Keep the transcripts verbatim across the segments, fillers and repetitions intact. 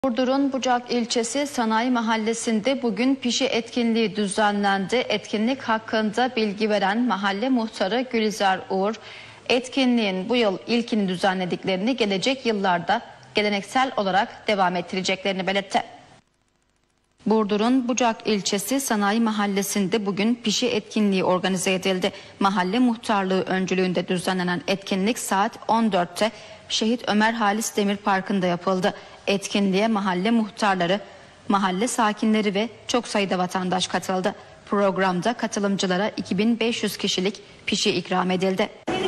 Burdur'un Bucak ilçesi Sanayi Mahallesi'nde bugün pişi etkinliği düzenlendi. Etkinlik hakkında bilgi veren mahalle muhtarı Gülizar Uğur, etkinliğin bu yıl ilkini düzenlediklerini, gelecek yıllarda geleneksel olarak devam ettireceklerini belirtti. Burdur'un Bucak ilçesi Sanayi Mahallesi'nde bugün pişi etkinliği organize edildi. Mahalle muhtarlığı öncülüğünde düzenlenen etkinlik saat on dörtte Şehit Ömer Halis Demir Parkı'nda yapıldı. Etkinliğe mahalle muhtarları, mahalle sakinleri ve çok sayıda vatandaş katıldı. Programda katılımcılara iki bin beş yüz kişilik pişi ikram edildi.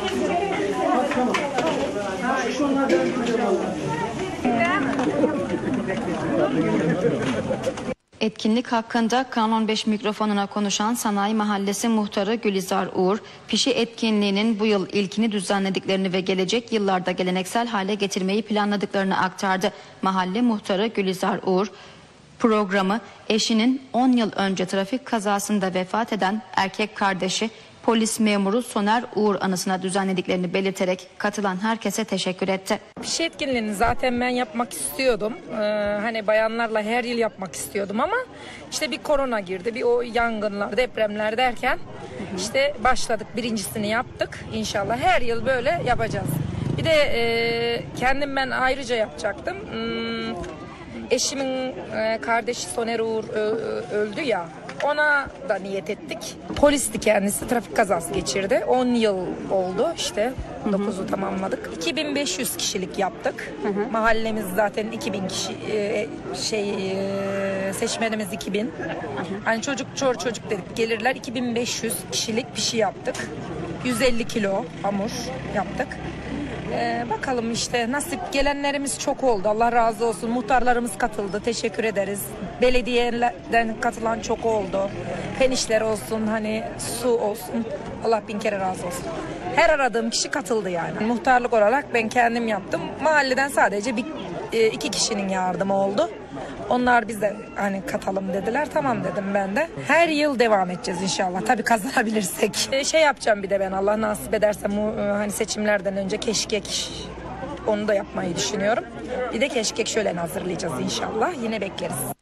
Etkinlik hakkında Kanal on beş mikrofonuna konuşan Sanayi Mahallesi muhtarı Gülizar Uğur, pişi etkinliğinin bu yıl ilkini düzenlediklerini ve gelecek yıllarda geleneksel hale getirmeyi planladıklarını aktardı. Mahalle muhtarı Gülizar Uğur, programı eşinin on yıl önce trafik kazasında vefat eden erkek kardeşi polis memuru Soner Uğur anısına düzenlediklerini belirterek katılan herkese teşekkür etti. Pişi etkinliğini zaten ben yapmak istiyordum. Ee, hani bayanlarla her yıl yapmak istiyordum ama işte bir korona girdi, bir o yangınlar, depremler derken işte başladık, birincisini yaptık. İnşallah her yıl böyle yapacağız. Bir de e, kendim ben ayrıca yapacaktım. Hmm, eşimin e, kardeşi Soner Uğur ö, öldü ya. Ona da niyet ettik. Polisti kendisi, trafik kazası geçirdi. on yıl oldu işte. dokuzu tamamladık. iki bin beş yüz kişilik yaptık. Hı hı. Mahallemiz zaten iki bin kişi, e, şey e, seçmenimiz iki bin. Hı hı. Hani çocuk çor çocuk dedik gelirler. iki bin beş yüz kişilik pişi yaptık. yüz elli kilo hamur yaptık. Ee, bakalım işte nasip, gelenlerimiz çok oldu. Allah razı olsun. Muhtarlarımız katıldı. Teşekkür ederiz. Belediyelerden katılan çok oldu. Fen olsun, hani su olsun. Allah bin kere razı olsun. Her aradığım kişi katıldı yani. Muhtarlık olarak ben kendim yaptım. Mahalleden sadece bir iki kişinin yardımı oldu. Onlar bize hani katalım dediler. Tamam dedim ben de. Her yıl devam edeceğiz inşallah. Tabii kazanabilirsek. Şey yapacağım bir de ben, Allah nasip ederse hani seçimlerden önce keşkek, onu da yapmayı düşünüyorum. Bir de keşkek şölen hazırlayacağız inşallah. Yine bekleriz.